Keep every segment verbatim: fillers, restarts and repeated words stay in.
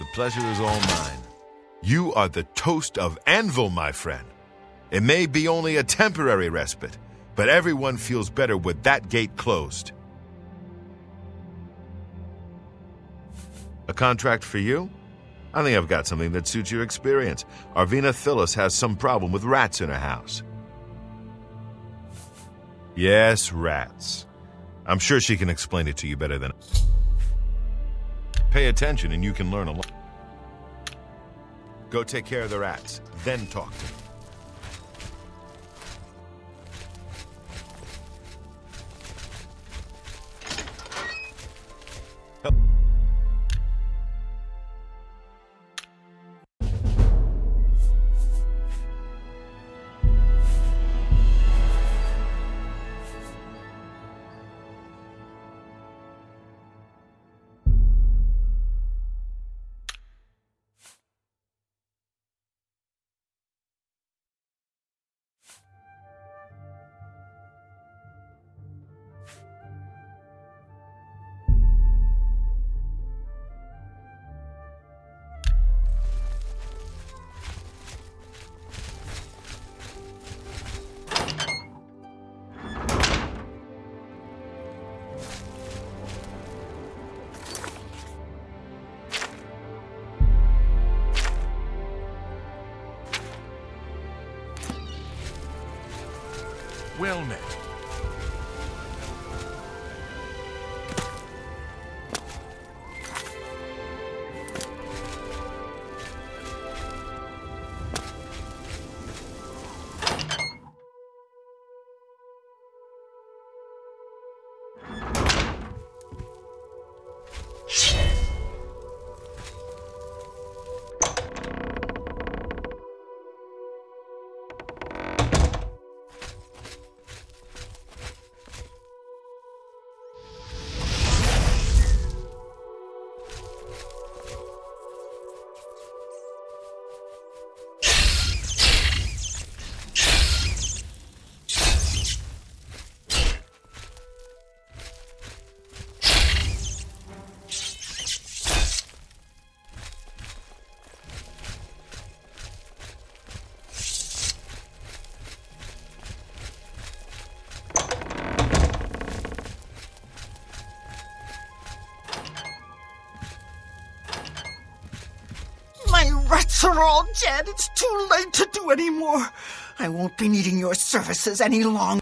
The pleasure is all mine. You are the toast of Anvil, my friend. It may be only a temporary respite, but everyone feels better with that gate closed. A contract for you? I think I've got something that suits your experience. Arvina Phyllis has some problem with rats in her house. Yes, rats. I'm sure she can explain it to you better than... Pay attention and you can learn a lot. Go take care of the rats, then talk to me. Well met. Rats are all dead. It's too late to do any more. I won't be needing your services any longer.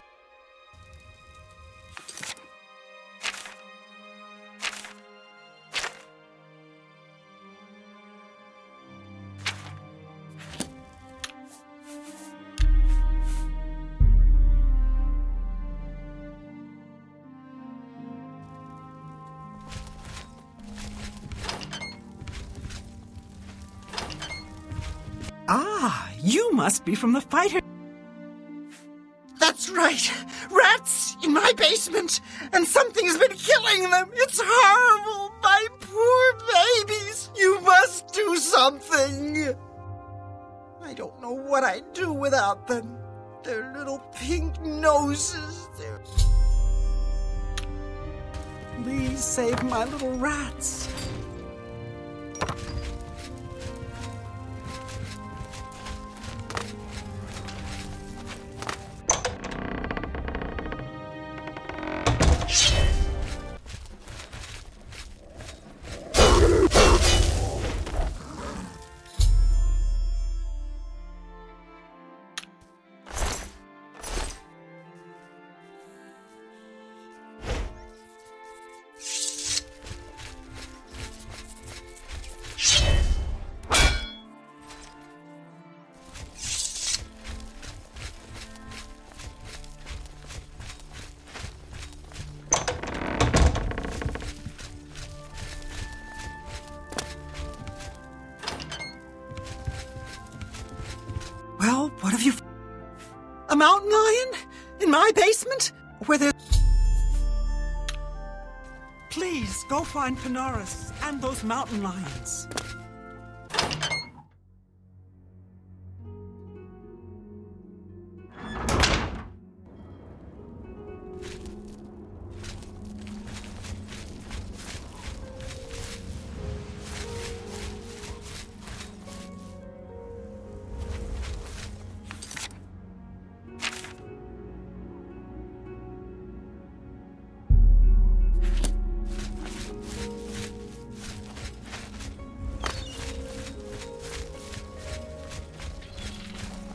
Ah, you must be from the fighter. That's right. Rats in my basement, and something's been killing them. It's horrible. My poor babies. You must do something. I don't know what I'd do without them. Their little pink noses. They're... Please save my little rats. Well, what have you... A mountain lion? In my basement? Where there... Please, go find Panaris and those mountain lions.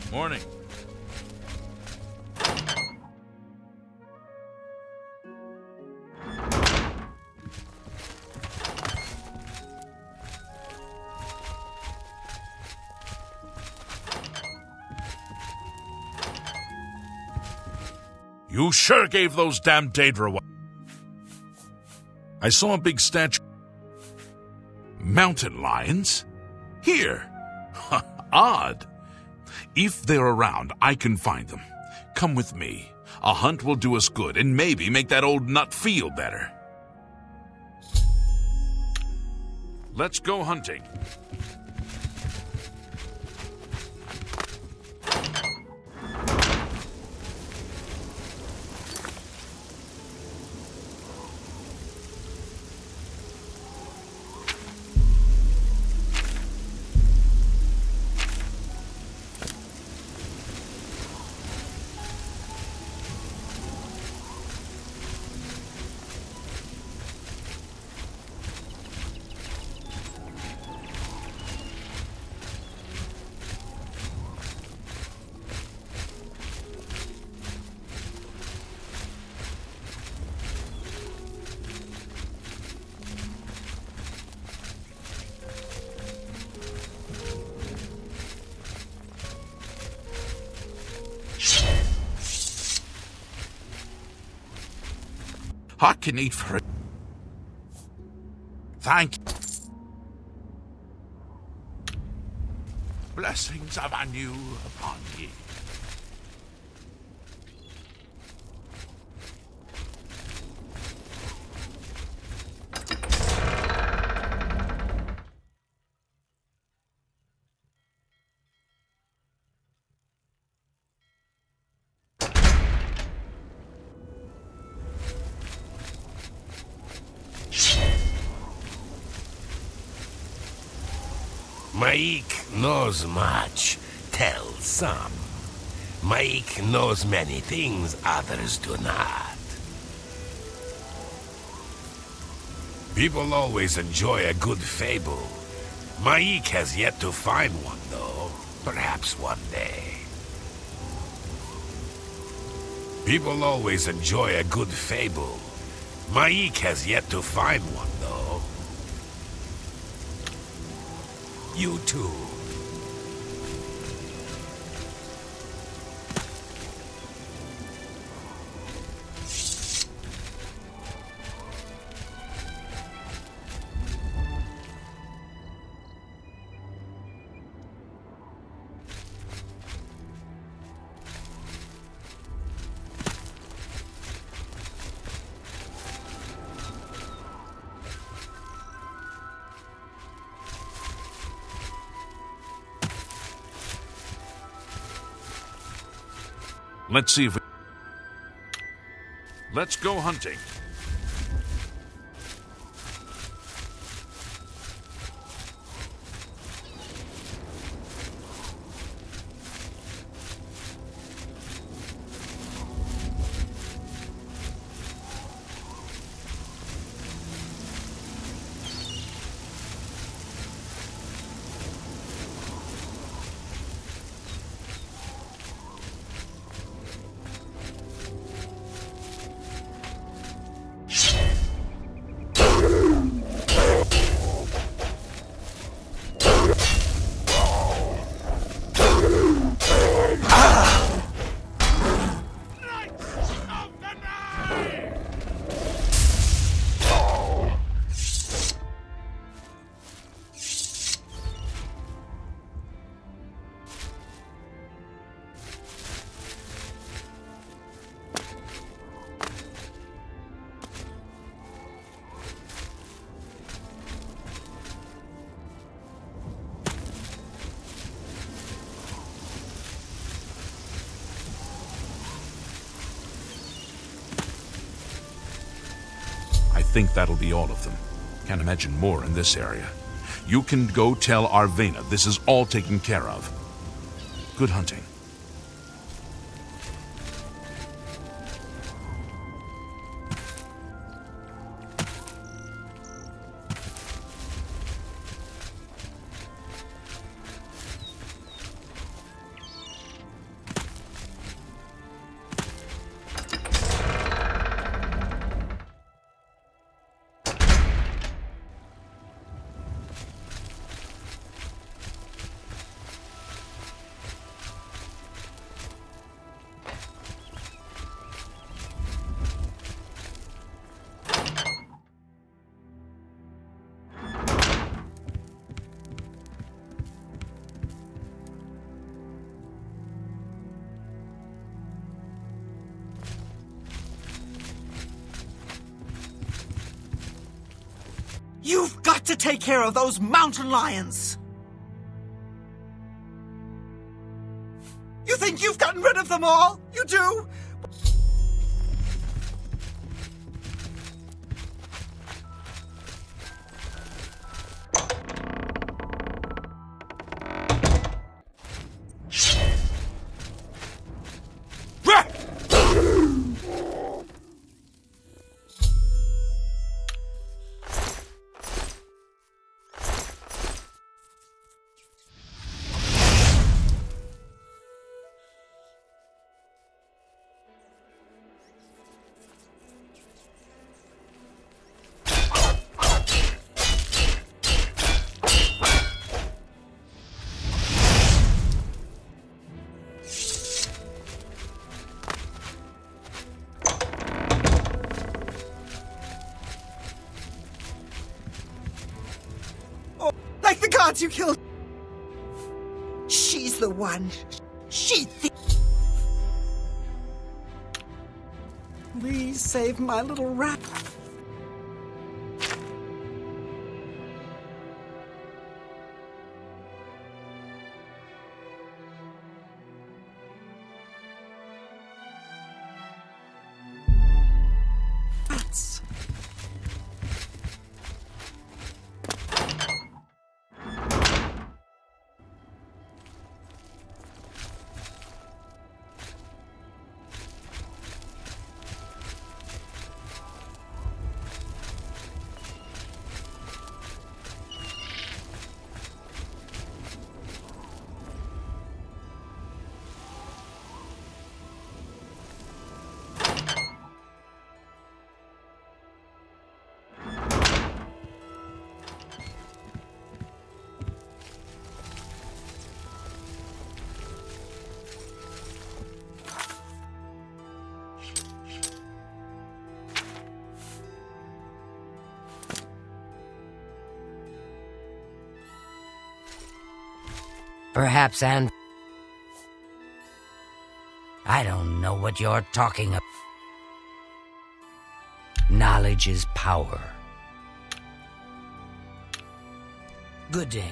Morning. You sure gave those damn Daedra away. I saw a big statue. Mountain lions? Here. Odd. If they're around, I can find them. Come with me. A hunt will do us good and maybe make that old nut feel better. Let's go hunting. I can eat for it. Thank you. Blessings of anew upon ye. Maik knows much, tells some. Maik knows many things others do not. People always enjoy a good fable. Maik has yet to find one, though. Perhaps one day. People always enjoy a good fable. Maik has yet to find one, though. You too. Let's see if we... Let's go hunting. I think that'll be all of them. Can't imagine more in this area. You can go tell Arvena this is all taken care of. Good hunting. to take care of those mountain lions. You think you've gotten rid of them all? You do? Like the gods you killed. She's the one. She th- Please save my little rat. Rats. Perhaps, and I don't know what you're talking about. Knowledge is power. Good day.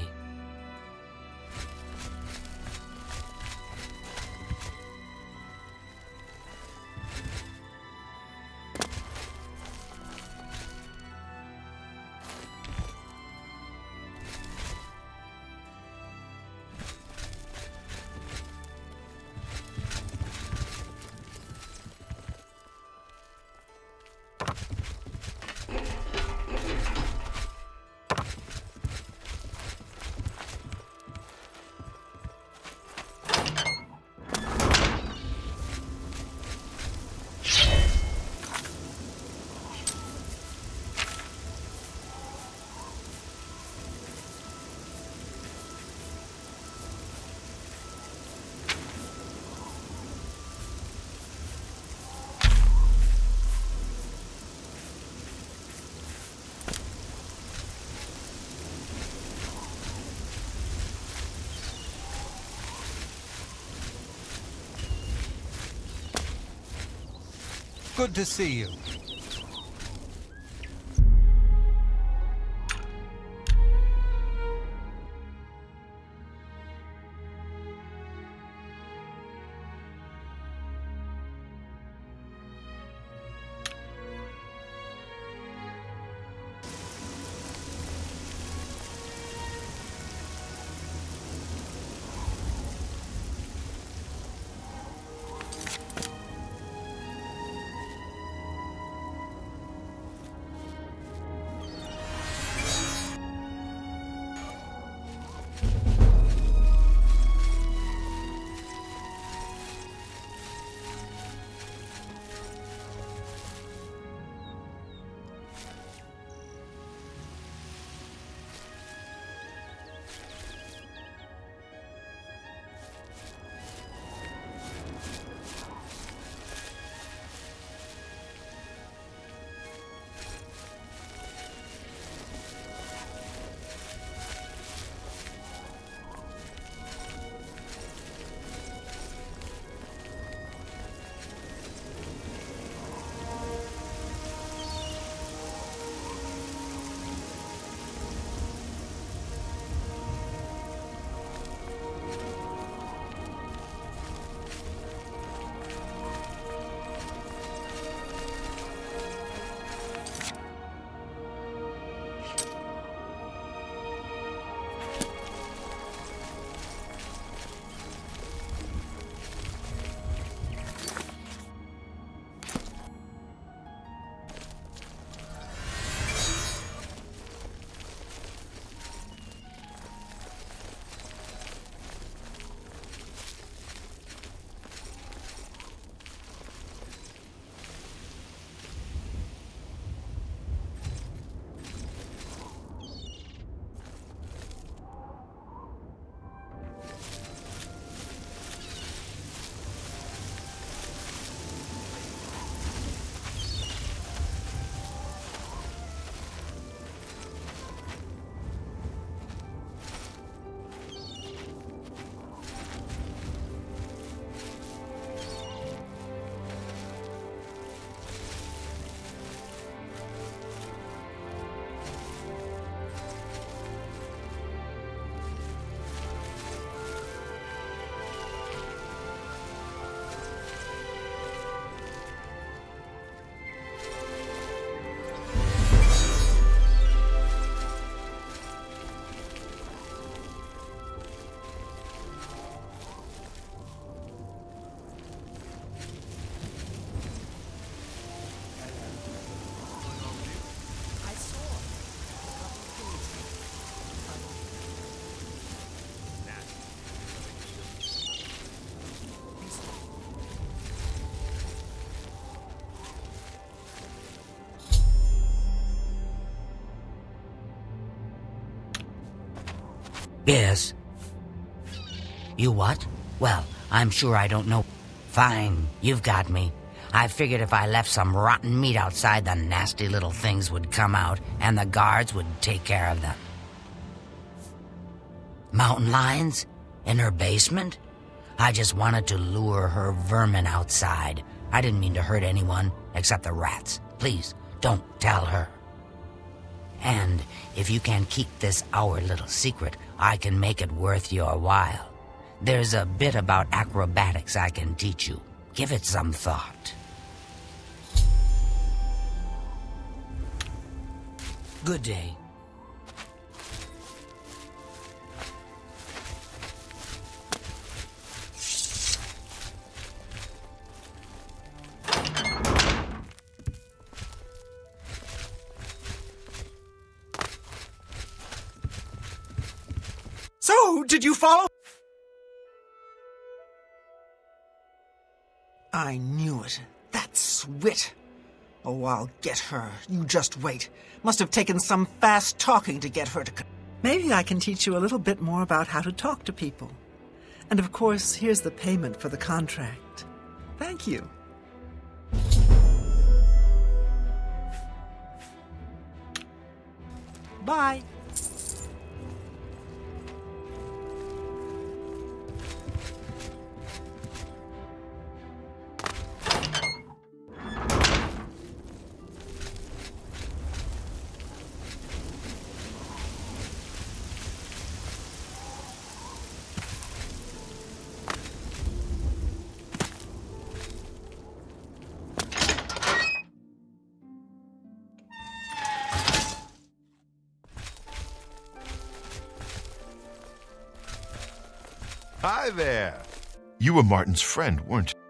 Good to see you. Yes. You what? Well, I'm sure I don't know. Fine, you've got me. I figured if I left some rotten meat outside, the nasty little things would come out, and the guards would take care of them. Mountain lions? In her basement? I just wanted to lure her vermin outside. I didn't mean to hurt anyone, except the rats. Please, don't tell her. And if you can keep this our little secret, I can make it worth your while. There's a bit about acrobatics I can teach you. Give it some thought. Good day. So, did you follow? I knew it. That Swit. Oh, I'll get her. You just wait. Must have taken some fast talking to get her to... Maybe I can teach you a little bit more about how to talk to people. And of course, here's the payment for the contract. Thank you. Bye. Hi there. You were Martin's friend, weren't you?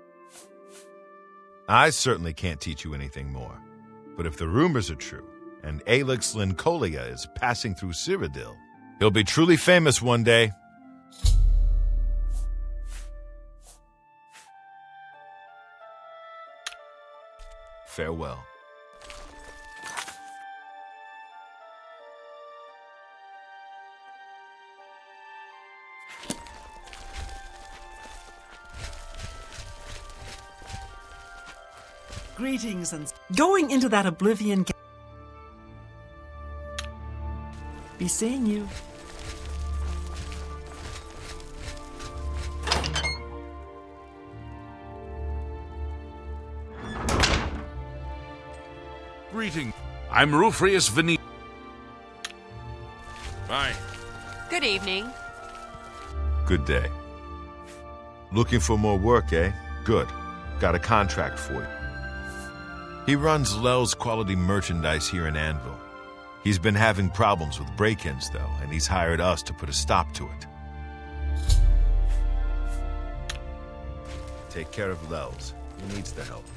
I certainly can't teach you anything more. But if the rumors are true, and Alex Lincolia is passing through Cyrodiil, he'll be truly famous one day. Farewell. Greetings and... Going into that Oblivion... Ga- Be seeing you. Greeting. I'm Rufrius Vene... Bye. Good evening. Good day. Looking for more work, eh? Good. Got a contract for you. He runs Lel's quality merchandise here in Anvil. He's been having problems with break-ins, though, and he's hired us to put a stop to it. Take care of Lel's. He needs the help.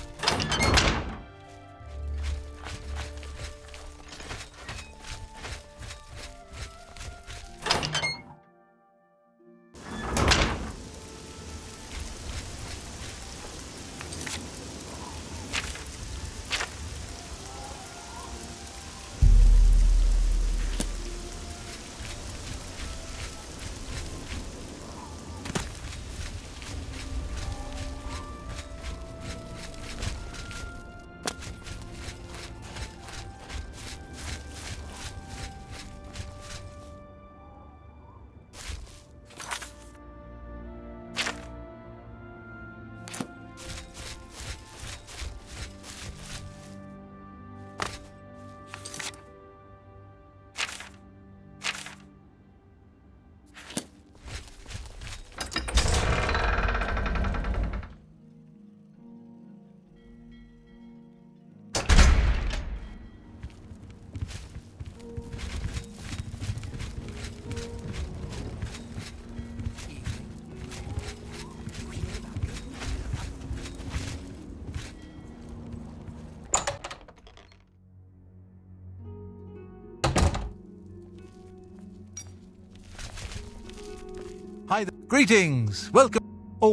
Hi there. Greetings. Welcome. Oh,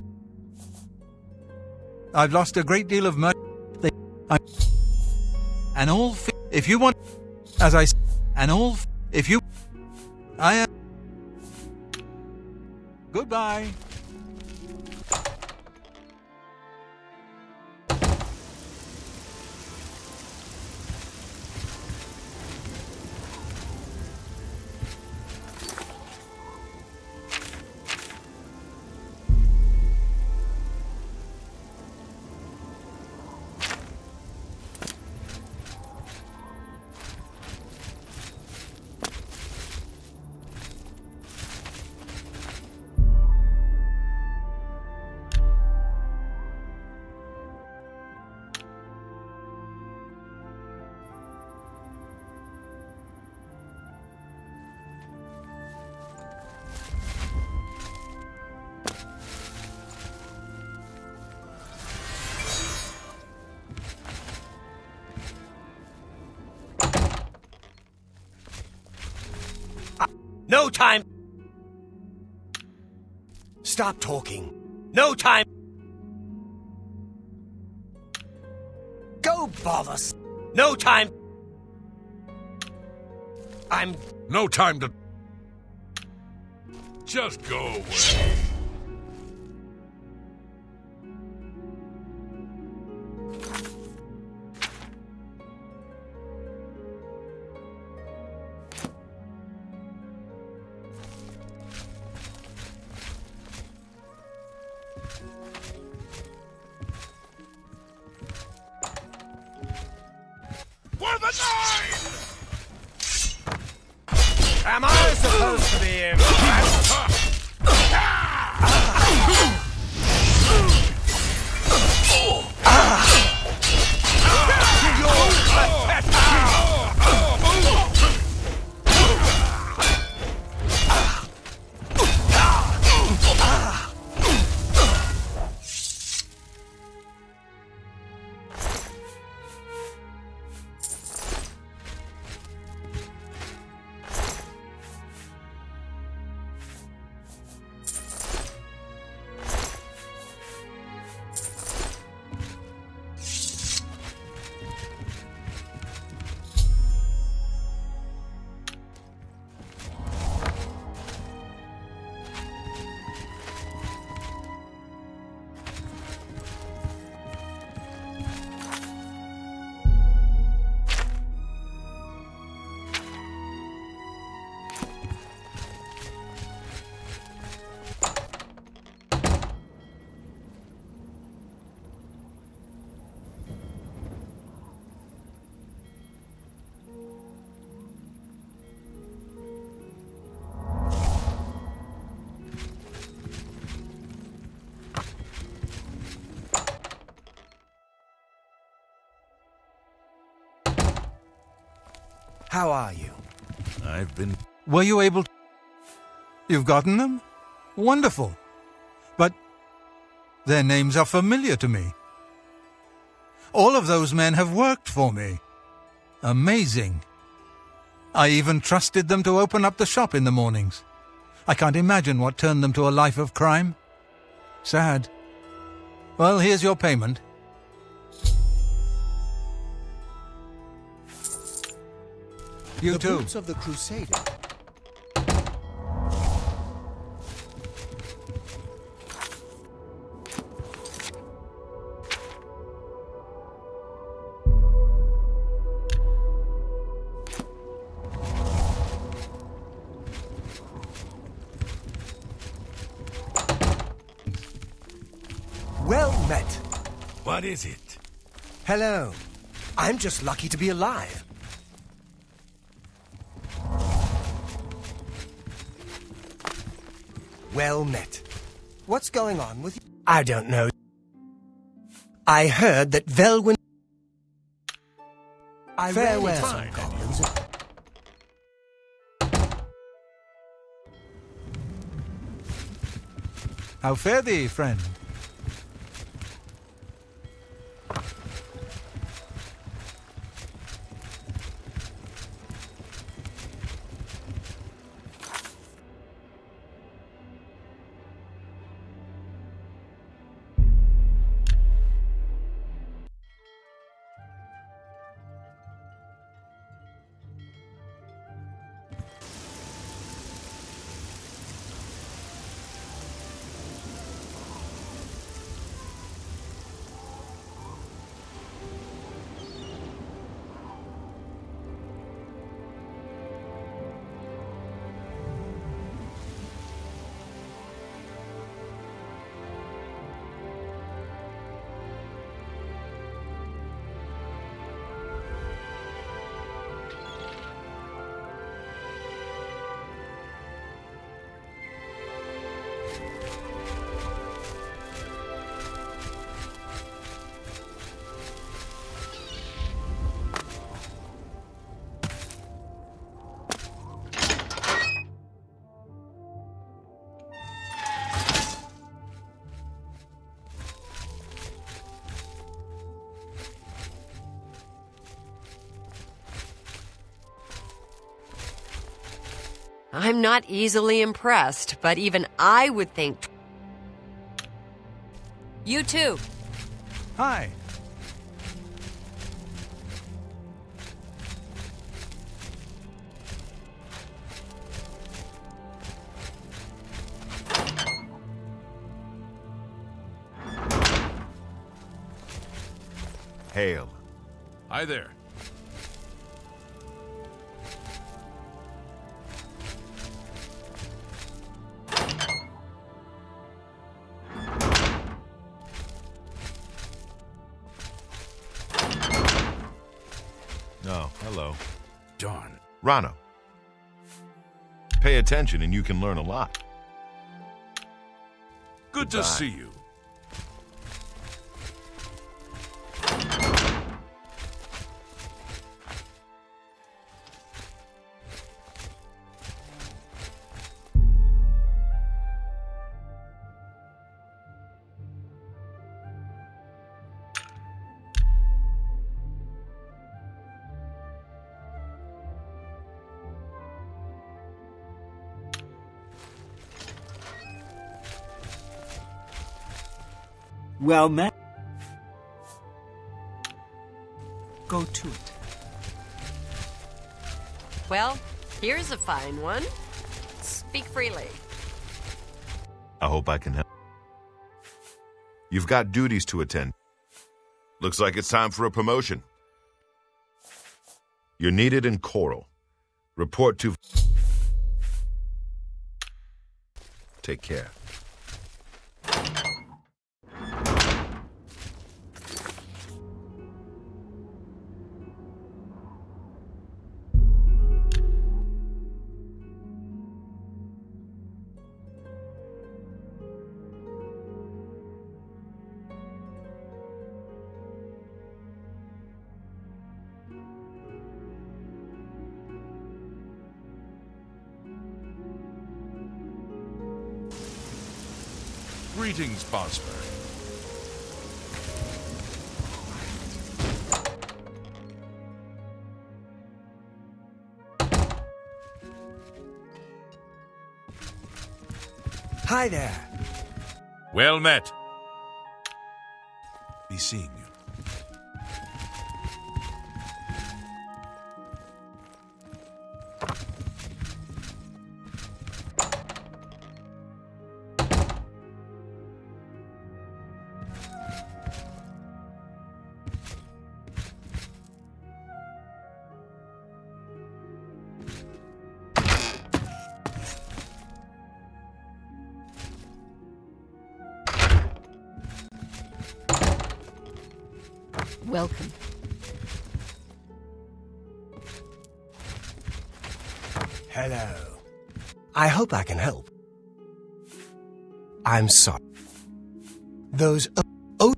I've lost a great deal of money. They, I, and all. Fi- if you want, as I, s- and all. F- if you, I am. Goodbye. No time! Stop talking. No time! Go bother! s- No time! I'm... No time to... Just go away. For the nine! Am I supposed to be impressed? How are you? I've been... Were you able to... You've gotten them? Wonderful. But their names are familiar to me. All of those men have worked for me. Amazing. I even trusted them to open up the shop in the mornings. I can't imagine what turned them to a life of crime. Sad. Well, here's your payment. You the too. boots of the Crusader. Well met. What is it? Hello. I'm just lucky to be alive. Well met. What's going on with you? I don't know. I heard that Velwyn... I Farewell, some goblins. How fare thee, friend? I'm not easily impressed, but even I would think... You too. Hi. Hail. Hi there. Oh, hello. Darn. Rano. Pay attention and you can learn a lot. Good Goodbye. to see you. Well met. Go to it. Well, here's a fine one. Speak freely. I hope I can help. You've got duties to attend. Looks like it's time for a promotion. You're needed in Coral. Report to... Take care. Greetings, Bosmer. Hi there. Well met. Be seeing you. Welcome. Hello. I hope I can help. I'm sorry. Those... Oh... oh.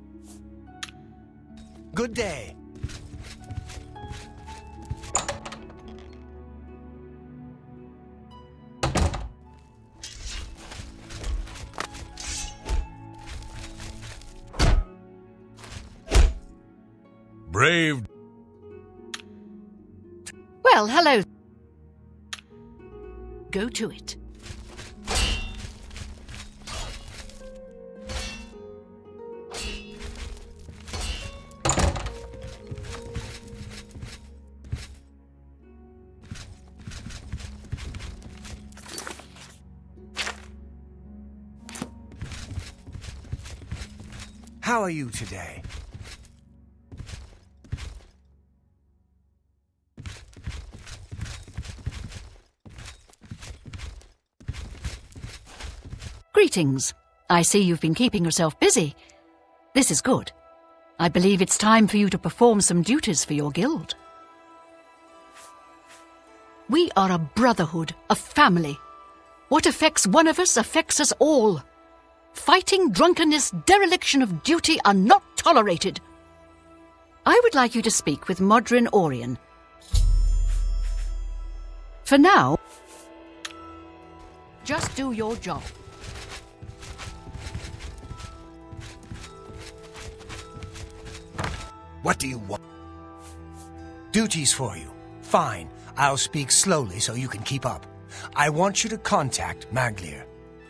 Good day. Brave. Well, hello. Go to it. How are you today? Greetings. I see you've been keeping yourself busy. This is good. I believe it's time for you to perform some duties for your guild. We are a brotherhood, a family. What affects one of us affects us all. Fighting, drunkenness, dereliction of duty are not tolerated. I would like you to speak with Modrin Orion. For now, just do your job. What do you want? Duties for you. Fine. I'll speak slowly so you can keep up. I want you to contact Maglier.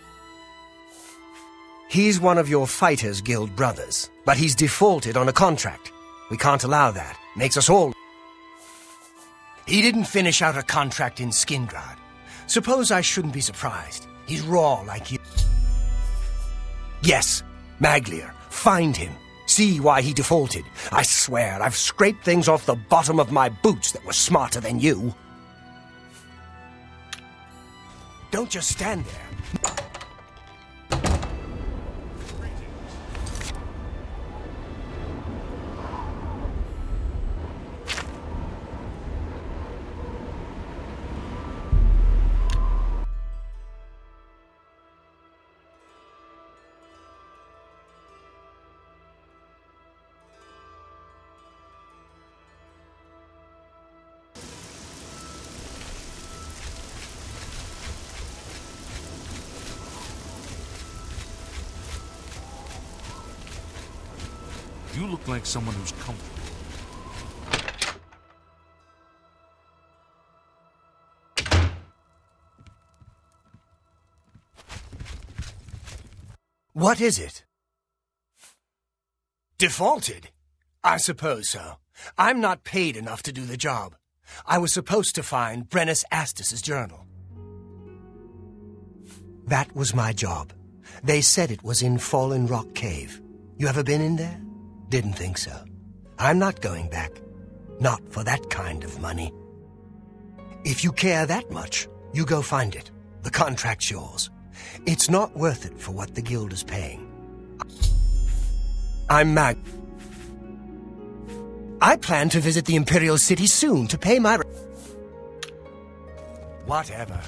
He's one of your Fighters Guild brothers, but he's defaulted on a contract. We can't allow that. Makes us all... He didn't finish out a contract in Skingrad. Suppose I shouldn't be surprised. He's raw like you. Yes, Maglier. Find him. See why he defaulted. I swear, I've scraped things off the bottom of my boots that were smarter than you. Don't just stand there. You look like someone who's comfortable. What is it? Defaulted? I suppose so. I'm not paid enough to do the job. I was supposed to find Brennus Astus's journal. That was my job. They said it was in Fallen Rock Cave. You ever been in there? Didn't think so. I'm not going back. Not for that kind of money. If you care that much, you go find it. The contract's yours. It's not worth it for what the guild is paying. I'm Mag. I plan to visit the Imperial City soon to pay my... Whatever.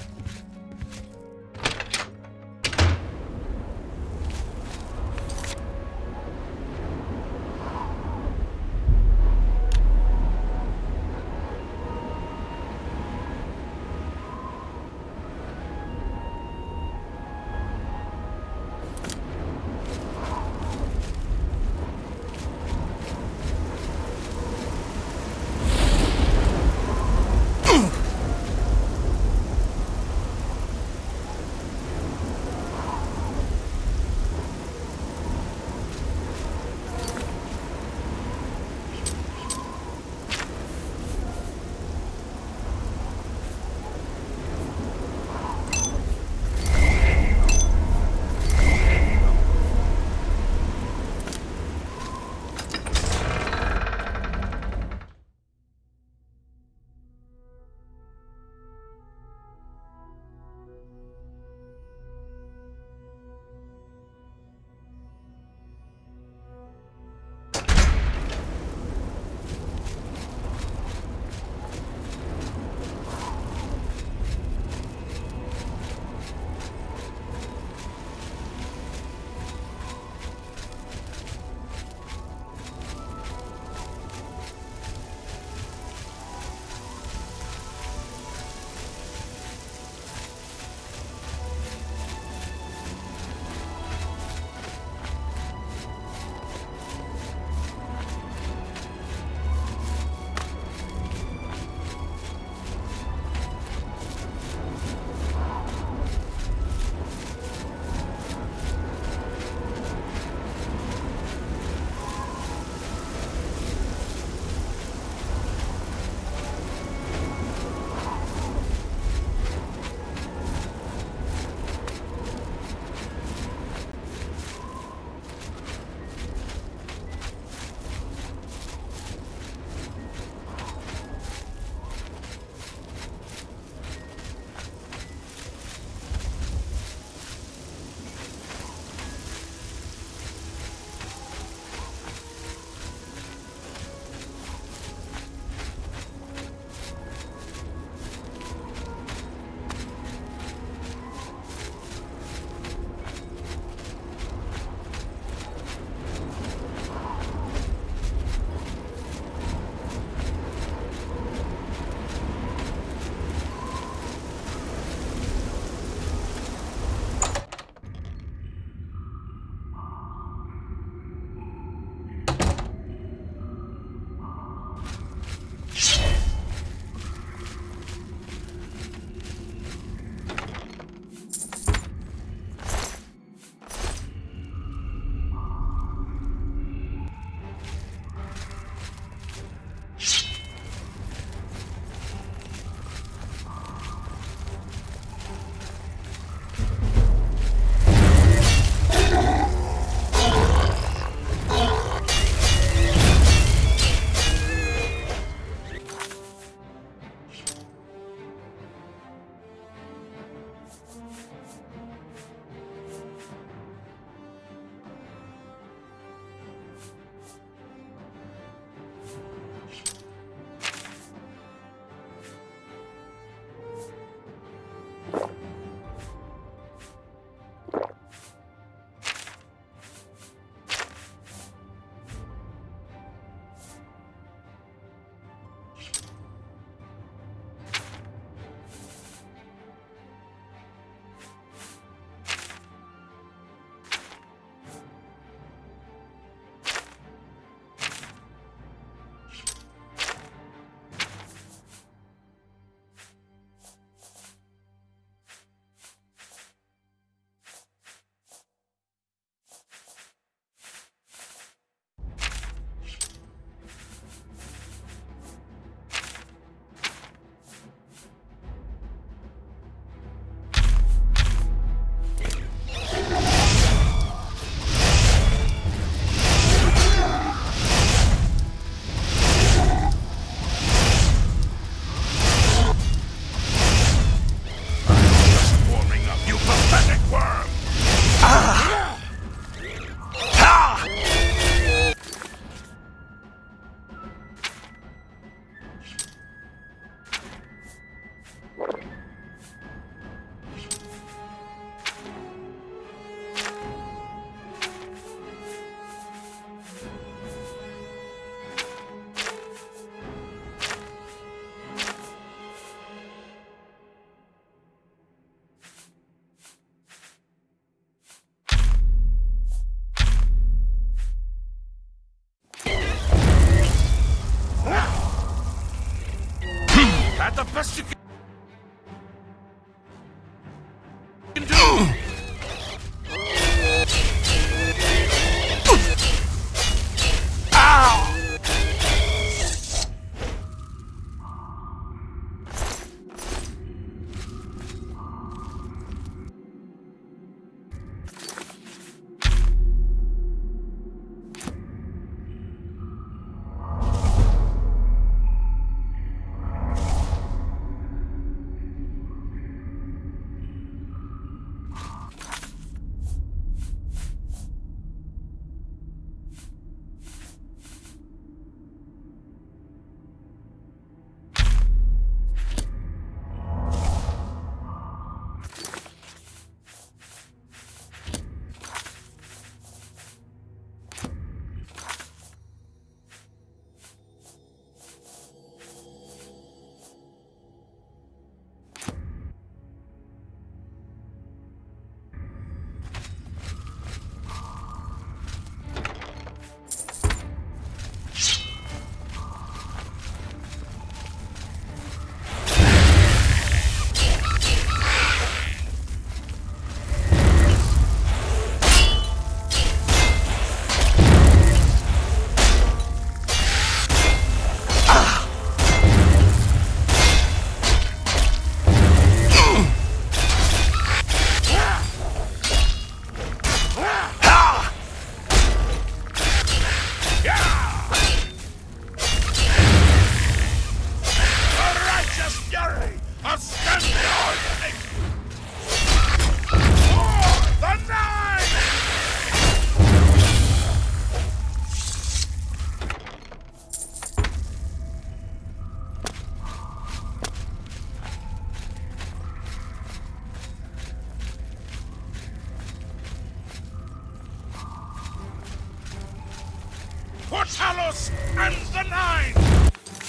For Talos and the Nine!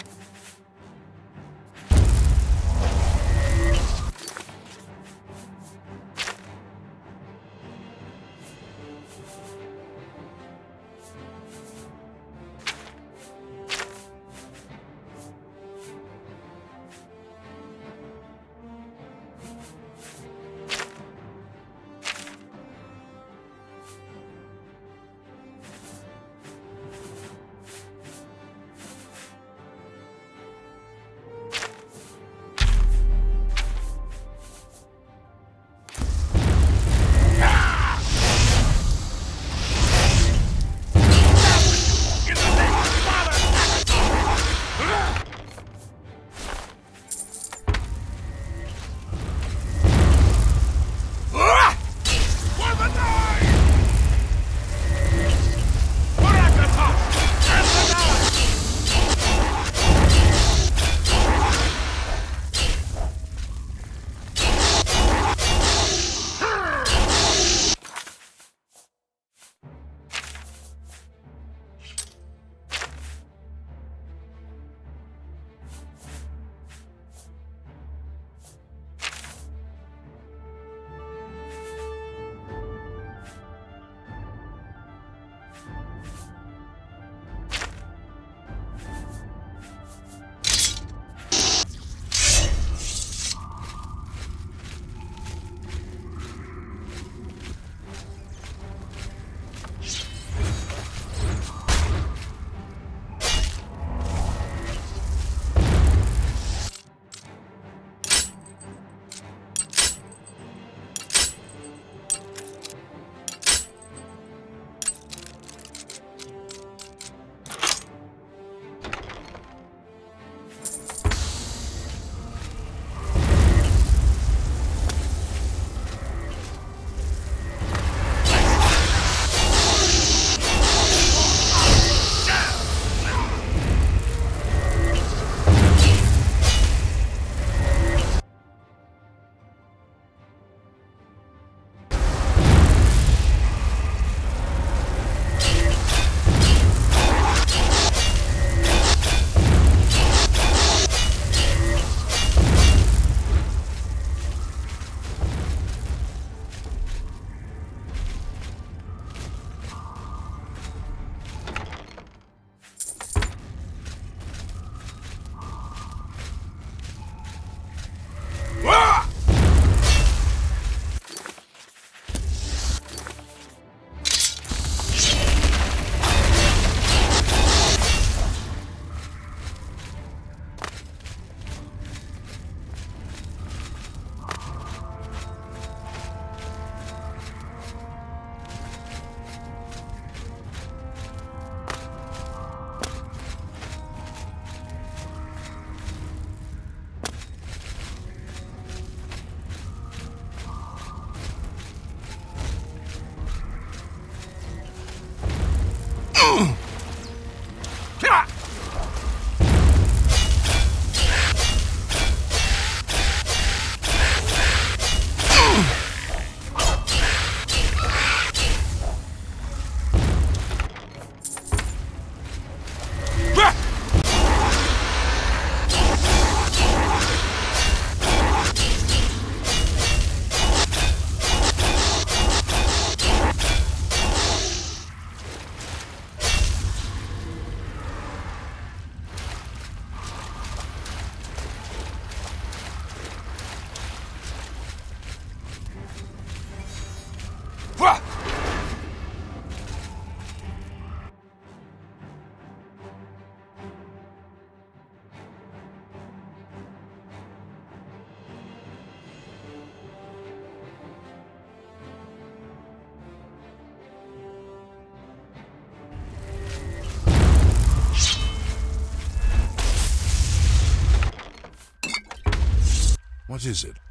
What is it?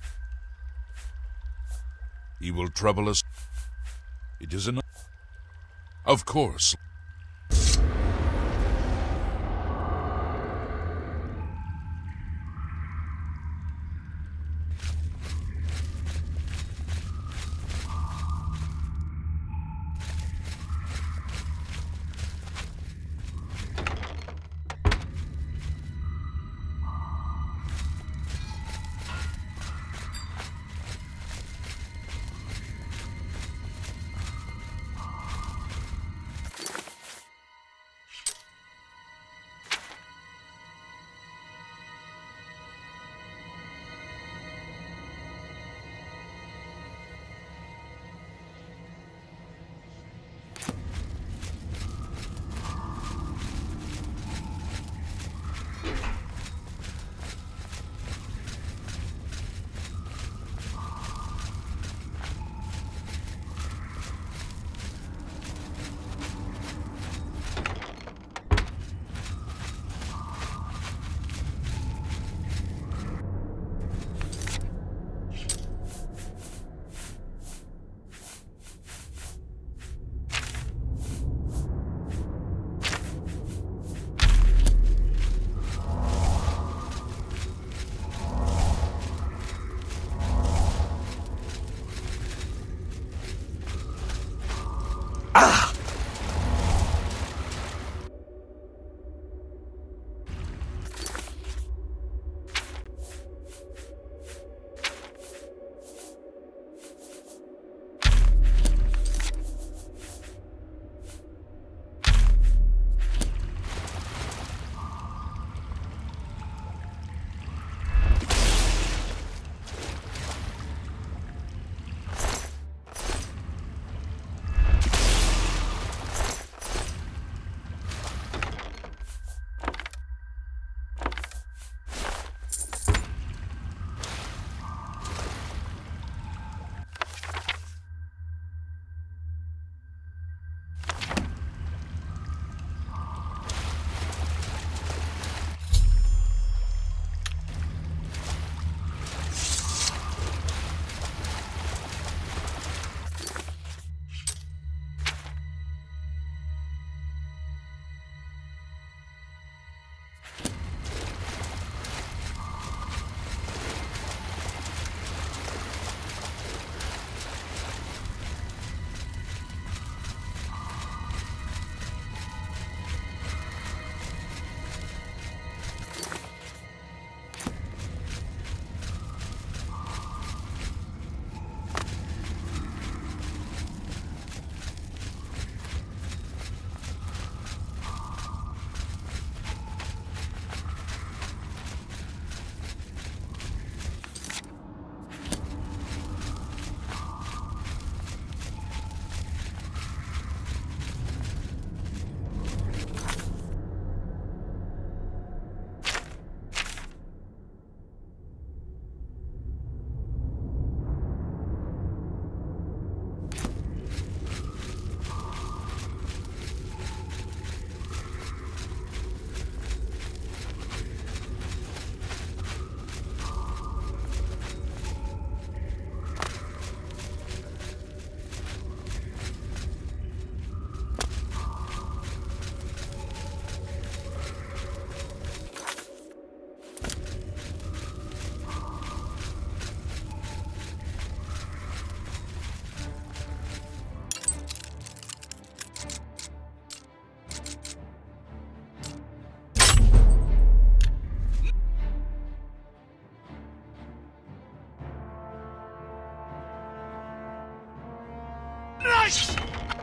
He will trouble us. It is enough. Of course. Nice!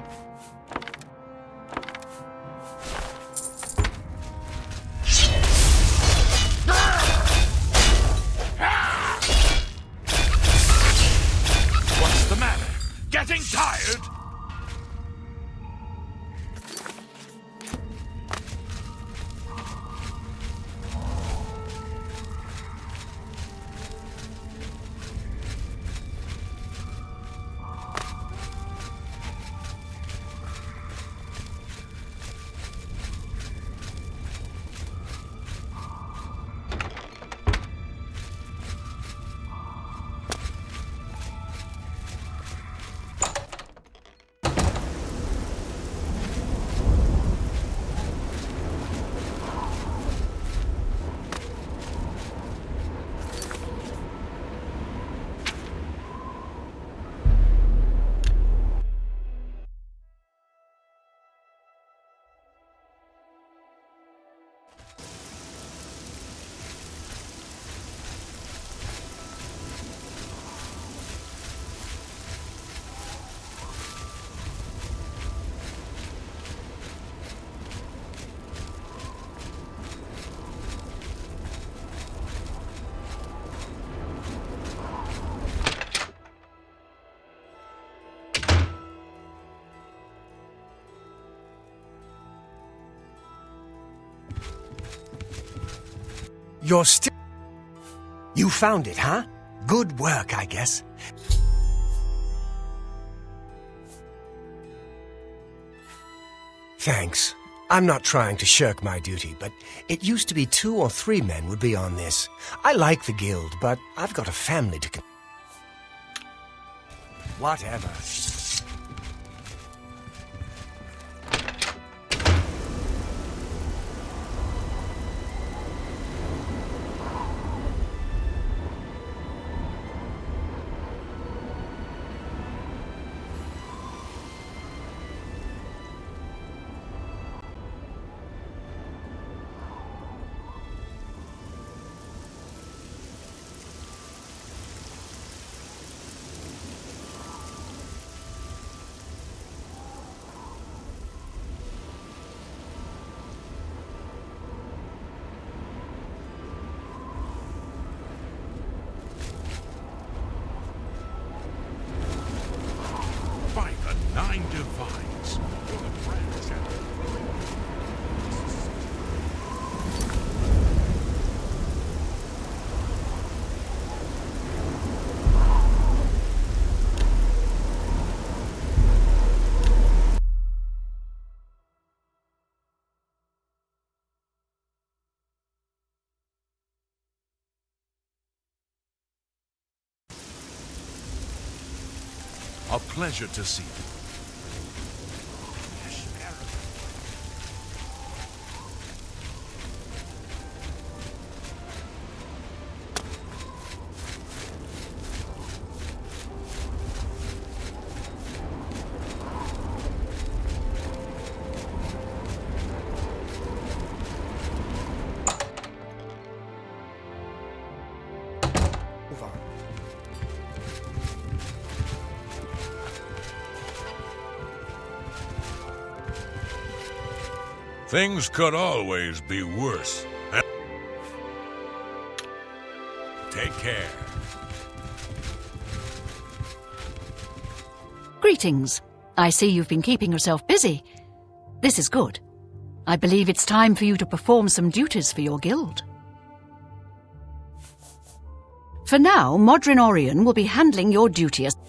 What's the matter? Getting tired? You're still... You found it, huh? Good work, I guess. Thanks. I'm not trying to shirk my duty, but it used to be two or three men would be on this. I like the guild, but I've got a family to... Con Whatever. Nine divides. You're the branch and... A pleasure to see you. Move on. Things could always be worse. Take care. Greetings. I see you've been keeping yourself busy. This is good. I believe it's time for you to perform some duties for your guild. For now, Modrin Orion will be handling your duty as...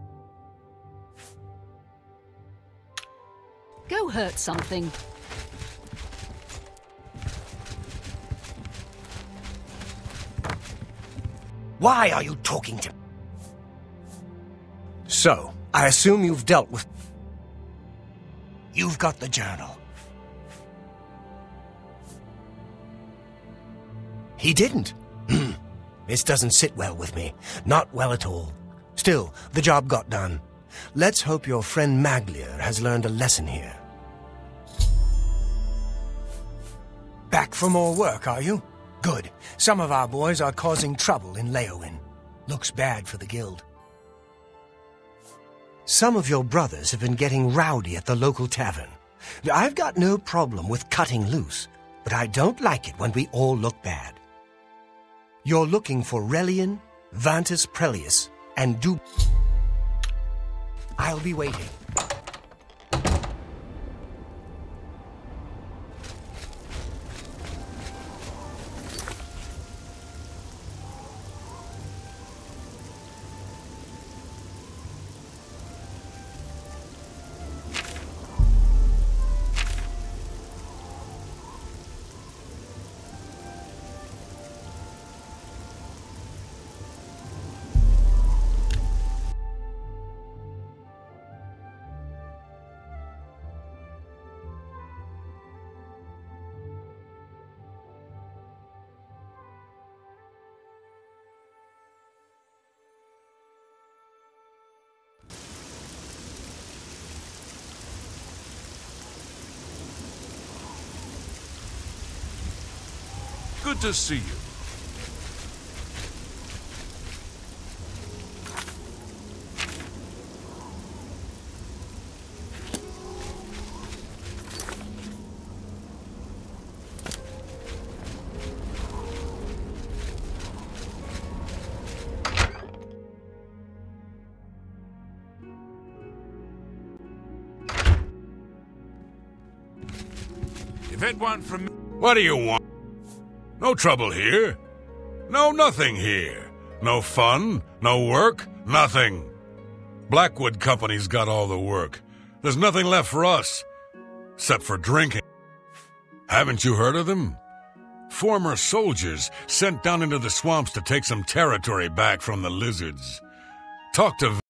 Go hurt something. Why are you talking to... So, I assume you've dealt with... You've got the journal. He didn't. This doesn't sit well with me. Not well at all. Still, the job got done. Let's hope your friend Maglier has learned a lesson here. Back for more work, are you? Good. Some of our boys are causing trouble in Leowin. Looks bad for the guild. Some of your brothers have been getting rowdy at the local tavern. I've got no problem with cutting loose, but I don't like it when we all look bad. You're looking for Relian, Vantus Prelius, and Du... I'll be waiting. Good to see you. If it weren't for me... What do you want? No trouble here. No nothing here. No fun, no work, nothing. Blackwood Company's got all the work. There's nothing left for us, except for drinking. Haven't you heard of them? Former soldiers sent down into the swamps to take some territory back from the lizards. Talk to